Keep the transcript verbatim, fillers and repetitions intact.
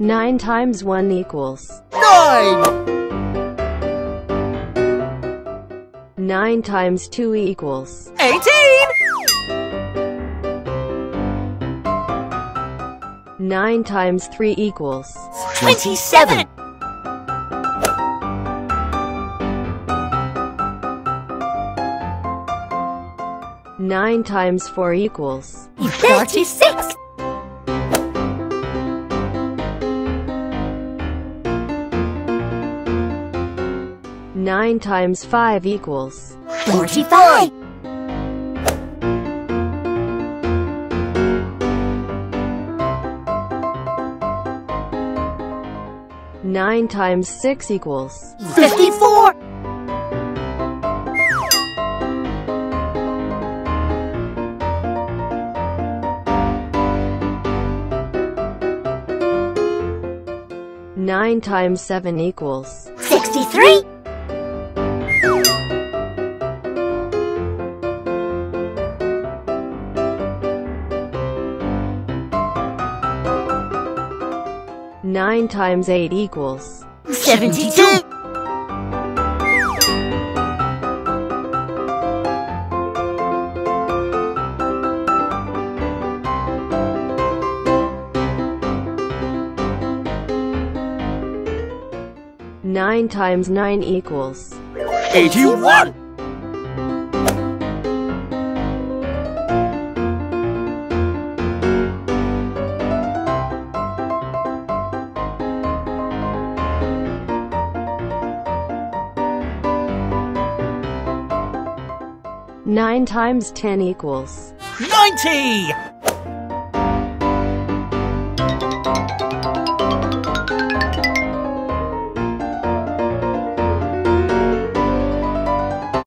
Nine times one equals Nine! Nine times two equals Eighteen! Nine times three equals Twenty-seven! Nine times four equals Thirty-six! Nine times five equals Forty-five! Nine times six equals Fifty-four! Nine times seven equals Sixty-three! Nine times eight equals Seventy-two! Nine times nine equals Eighty-one! Nine times ten equals Ninety!